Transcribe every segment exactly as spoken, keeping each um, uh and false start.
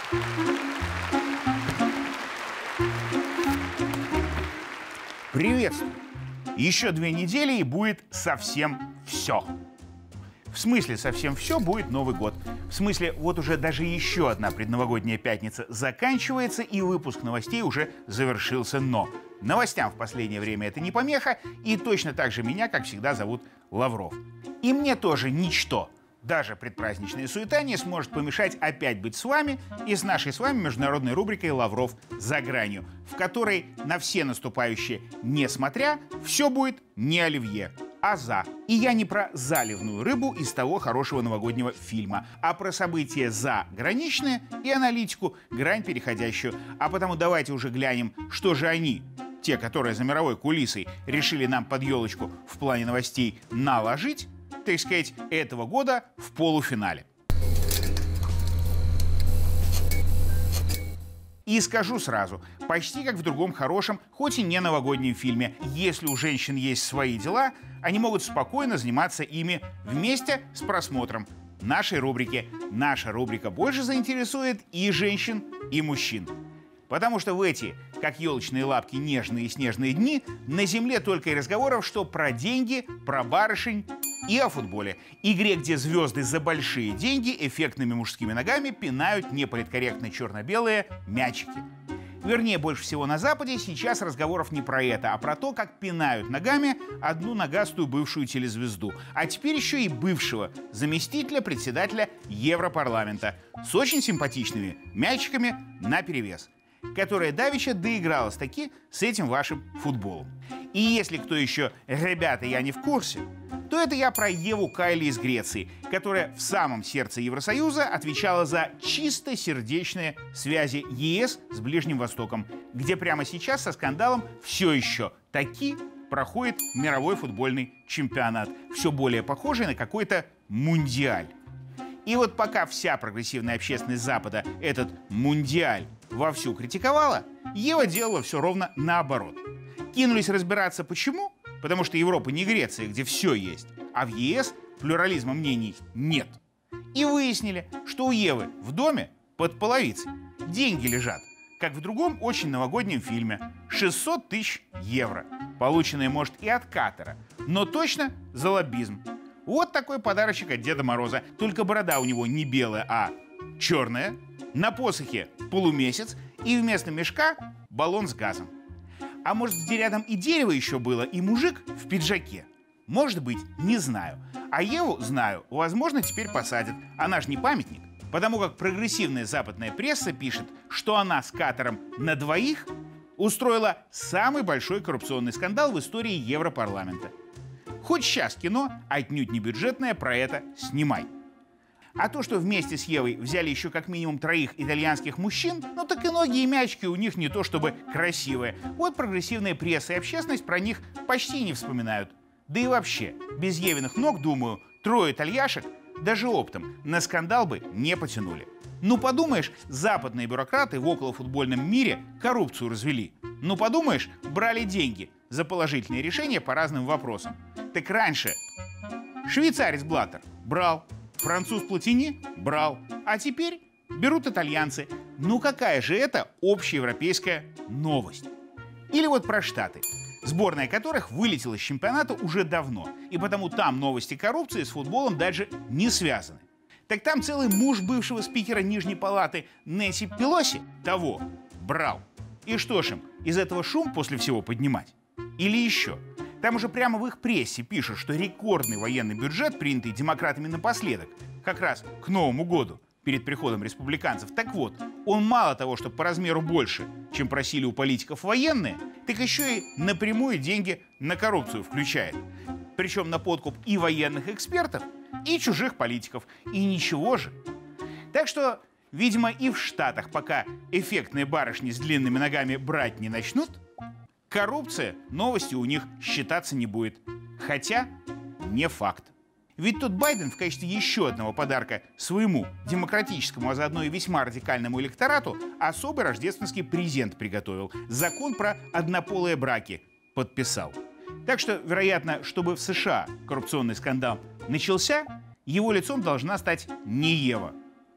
Приветствую! Еще две недели и будет совсем все. В смысле совсем все будет Новый год. В смысле вот уже даже еще одна предновогодняя пятница заканчивается и выпуск новостей уже завершился. Но новостям в последнее время это не помеха, и точно так же меня, как всегда, зовут Лавров. И мне тоже ничто, даже предпраздничная суета, не сможет помешать опять быть с вами и с нашей с вами международной рубрикой «Лавров за гранью», в которой на все наступающие «несмотря» все будет не оливье, а за. И я не про заливную рыбу из того хорошего новогоднего фильма, а про события заграничные и аналитику, грань переходящую. А потому давайте уже глянем, что же они, те, которые за мировой кулисой решили нам под елочку в плане новостей наложить, так сказать, этого года в полуфинале. И скажу сразу, почти как в другом хорошем, хоть и не новогоднем фильме, если у женщин есть свои дела, они могут спокойно заниматься ими вместе с просмотром нашей рубрики. Наша рубрика больше заинтересует и женщин, и мужчин. Потому что в эти, как елочные лапки, нежные и снежные дни на земле только и разговоров, что про деньги, про барышень и о футболе. Игре, где звезды за большие деньги эффектными мужскими ногами пинают неполиткорректно черно-белые мячики. Вернее, больше всего на Западе сейчас разговоров не про это, а про то, как пинают ногами одну ногастую бывшую телезвезду, а теперь еще и бывшего заместителя председателя Европарламента с очень симпатичными мячиками наперевес, которая давеча доигралась таки с этим вашим футболом. И если кто еще «ребята, я не в курсе», то это я про Еву Кайли из Греции, которая в самом сердце Евросоюза отвечала за чисто сердечные связи ЕС с Ближним Востоком, где прямо сейчас со скандалом все еще таки проходит мировой футбольный чемпионат, все более похожий на какой-то мундиаль. И вот пока вся прогрессивная общественность Запада этот мундиаль вовсю критиковала, Ева делала все ровно наоборот. Кинулись разбираться, почему? Потому что Европа не Греция, где все есть, а в ЕС плюрализма мнений нет. И выяснили, что у Евы в доме под половицей деньги лежат, как в другом очень новогоднем фильме, шестьсот тысяч евро, полученные, может, и от Катара, но точно за лоббизм. Вот такой подарочек от Деда Мороза, только борода у него не белая, а черная, на посохе полумесяц и вместо мешка баллон с газом. А может, где рядом и дерево еще было, и мужик в пиджаке? Может быть, не знаю. А Еву знаю, возможно, теперь посадят. Она ж не памятник. Потому как прогрессивная западная пресса пишет, что она с Катаром на двоих устроила самый большой коррупционный скандал в истории Европарламента. Хоть сейчас кино, отнюдь не бюджетное, про это снимай. А то, что вместе с Евой взяли еще как минимум троих итальянских мужчин, ну так и ноги и мячики у них не то чтобы красивые. Вот прогрессивная пресса и общественность про них почти не вспоминают. Да и вообще, без Евиных ног, думаю, трое итальяшек даже оптом на скандал бы не потянули. Ну подумаешь, западные бюрократы в околофутбольном мире коррупцию развели. Ну подумаешь, брали деньги за положительные решения по разным вопросам. Так раньше швейцарец Блаттер брал, француз Платини брал, а теперь берут итальянцы. Ну какая же это общеевропейская новость? Или вот про Штаты, сборная которых вылетела с чемпионата уже давно, и потому там новости коррупции с футболом даже не связаны. Так там целый муж бывшего спикера Нижней палаты Нэнси Пелоси того брал. И что ж им, из этого шум после всего поднимать? Или еще? Там уже прямо в их прессе пишут, что рекордный военный бюджет, принятый демократами напоследок, как раз к Новому году, перед приходом республиканцев, так вот, он мало того, что по размеру больше, чем просили у политиков военные, так еще и напрямую деньги на коррупцию включает. Причем на подкуп и военных экспертов, и чужих политиков. И ничего же. Так что, видимо, и в Штатах, пока эффектные барышни с длинными ногами брать не начнут, коррупция новостью у них считаться не будет. Хотя не факт. Ведь тут Байден в качестве еще одного подарка своему демократическому, а заодно и весьма радикальному электорату особый рождественский презент приготовил. Закон про однополые браки подписал. Так что, вероятно, чтобы в США коррупционный скандал начался, его лицом должна стать не Ева,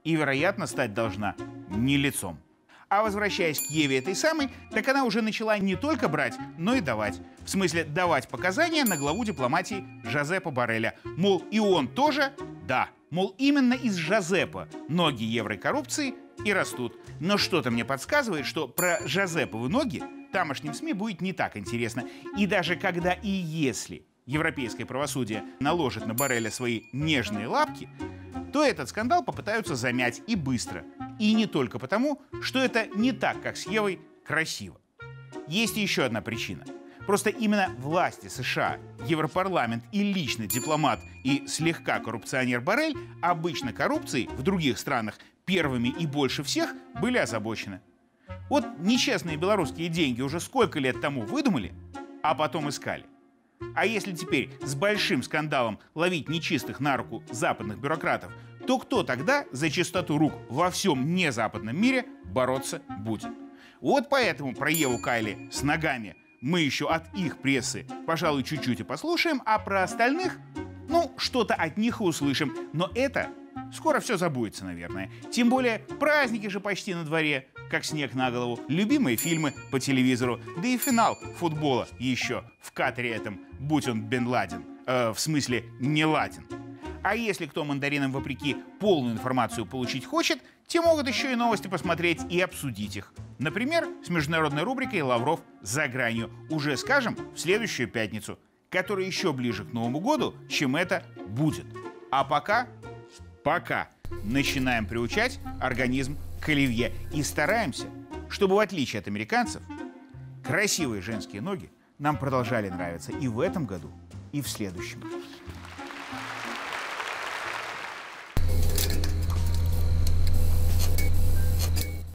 и, вероятно, стать должна не лицом. А возвращаясь к Еве этой самой, так она уже начала не только брать, но и давать. В смысле, давать показания на главу дипломатии Жозепа Борреля. Мол, и он тоже, да, мол, именно из Жозепа ноги еврокоррупции и растут. Но что-то мне подсказывает, что про Жозеповы ноги тамошним СМИ будет не так интересно. И даже когда и если европейское правосудие наложит на Борреля свои нежные лапки, то этот скандал попытаются замять и быстро. И не только потому, что это не так, как с Евой, красиво. Есть еще одна причина. Просто именно власти США, Европарламент и личный дипломат и слегка коррупционер Боррель обычно коррупцией в других странах первыми и больше всех были озабочены. Вот нечестные белорусские деньги уже сколько лет тому выдумали, а потом искали. А если теперь с большим скандалом ловить нечистых на руку западных бюрократов, то кто тогда за чистоту рук во всем незападном мире бороться будет? Вот поэтому про Еву Кайли с ногами мы еще от их прессы, пожалуй, чуть-чуть и послушаем, а про остальных, ну, что-то от них и услышим. Но это скоро все забудется, наверное. Тем более праздники же почти на дворе, как снег на голову, любимые фильмы по телевизору, да и финал футбола еще в Катаре этом, будь он Бен Ладен, э, в смысле не Ладен. А если кто мандаринам вопреки полную информацию получить хочет, те могут еще и новости посмотреть и обсудить их. Например, с международной рубрикой «Лавров за гранью». Уже, скажем, в следующую пятницу, которая еще ближе к Новому году, чем это будет. А пока, пока начинаем приучать организм к оливье и стараемся, чтобы, в отличие от американцев, красивые женские ноги нам продолжали нравиться и в этом году, и в следующем.